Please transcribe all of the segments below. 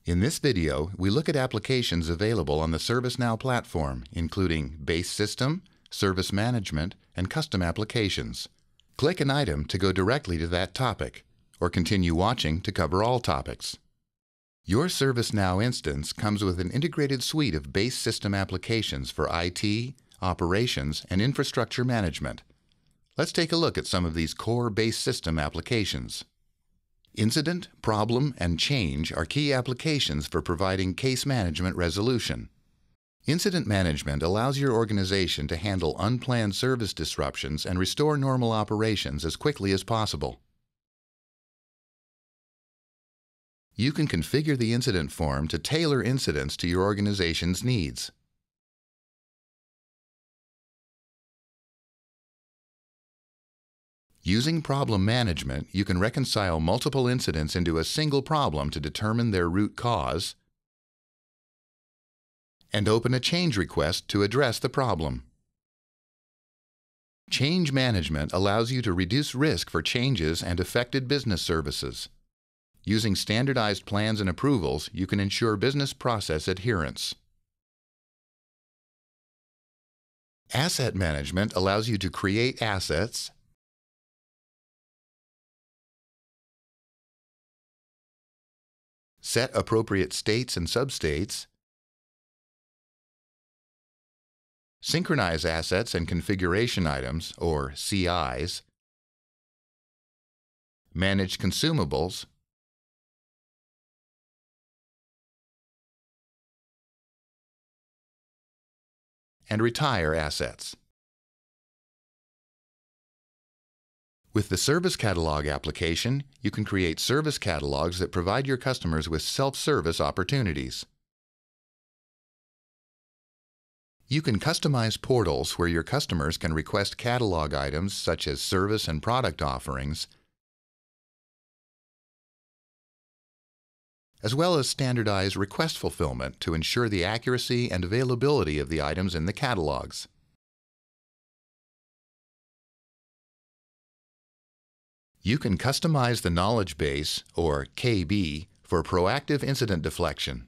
In this video, we look at applications available on the ServiceNow platform, including Base System, Service Management, and Custom Applications. Click an item to go directly to that topic, or continue watching to cover all topics. Your ServiceNow instance comes with an integrated suite of base system applications for IT, operations, and infrastructure management. Let's take a look at some of these core base system applications. Incident, problem, and change are key applications for providing case management resolution. Incident management allows your organization to handle unplanned service disruptions and restore normal operations as quickly as possible. You can configure the incident form to tailor incidents to your organization's needs. Using problem management, you can reconcile multiple incidents into a single problem to determine their root cause and open a change request to address the problem. Change management allows you to reduce risk for changes and affected business services. Using standardized plans and approvals, you can ensure business process adherence. Asset management allows you to create assets, set appropriate states and substates, synchronize assets and configuration items, or CIs, manage consumables, and retire assets. With the Service Catalog application, you can create service catalogs that provide your customers with self-service opportunities. You can customize portals where your customers can request catalog items such as service and product offerings, as well as standardize request fulfillment to ensure the accuracy and availability of the items in the catalogs. You can customize the knowledge base, or KB, for proactive incident deflection.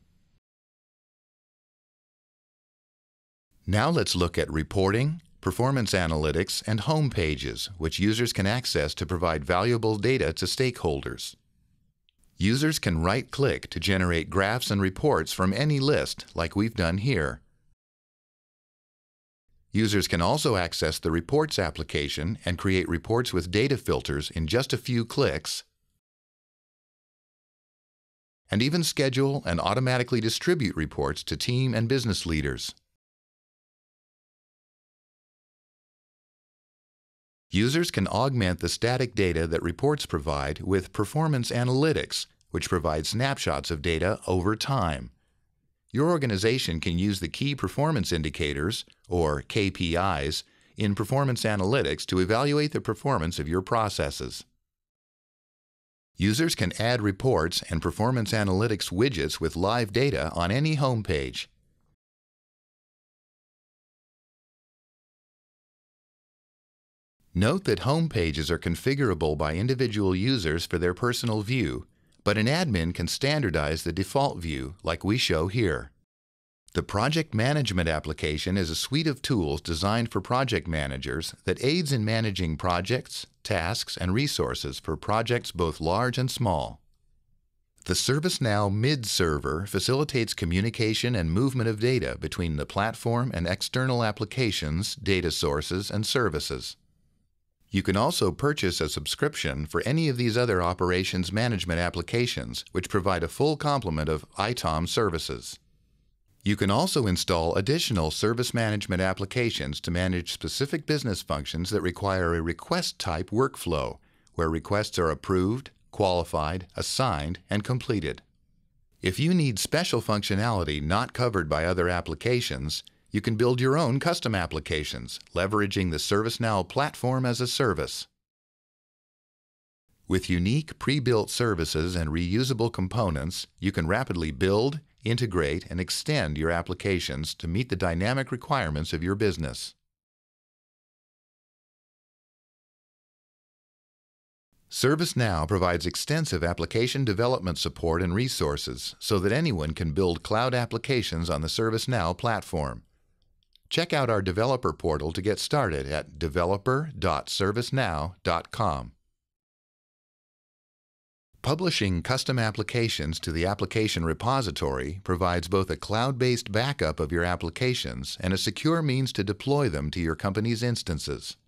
Now let's look at reporting, performance analytics, and home pages, which users can access to provide valuable data to stakeholders. Users can right-click to generate graphs and reports from any list, like we've done here. Users can also access the Reports application and create reports with data filters in just a few clicks, and even schedule and automatically distribute reports to team and business leaders. Users can augment the static data that reports provide with Performance Analytics, which provides snapshots of data over time. Your organization can use the Key Performance Indicators, or KPIs, in Performance Analytics to evaluate the performance of your processes. Users can add reports and Performance Analytics widgets with live data on any home page. Note that home pages are configurable by individual users for their personal view, but an admin can standardize the default view like we show here. The Project Management application is a suite of tools designed for project managers that aids in managing projects, tasks, and resources for projects both large and small. The ServiceNow MID server facilitates communication and movement of data between the platform and external applications, data sources, and services. You can also purchase a subscription for any of these other operations management applications, which provide a full complement of ITOM services. You can also install additional service management applications to manage specific business functions that require a request-type workflow, where requests are approved, qualified, assigned, and completed. If you need special functionality not covered by other applications, you can build your own custom applications, leveraging the ServiceNow platform as a service. With unique pre-built services and reusable components, you can rapidly build, integrate, and extend your applications to meet the dynamic requirements of your business. ServiceNow provides extensive application development support and resources so that anyone can build cloud applications on the ServiceNow platform. Check out our developer portal to get started at developer.servicenow.com. Publishing custom applications to the application repository provides both a cloud-based backup of your applications and a secure means to deploy them to your company's instances.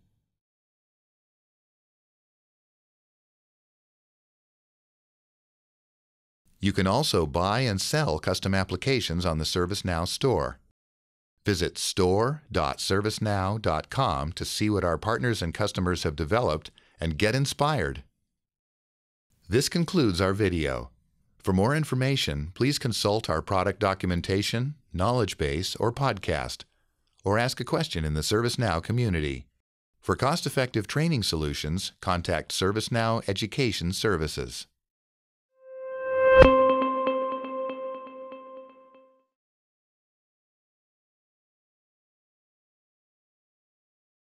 You can also buy and sell custom applications on the ServiceNow store. Visit store.servicenow.com to see what our partners and customers have developed and get inspired. This concludes our video. For more information, please consult our product documentation, knowledge base, or podcast, or ask a question in the ServiceNow community. For cost-effective training solutions, contact ServiceNow Education Services.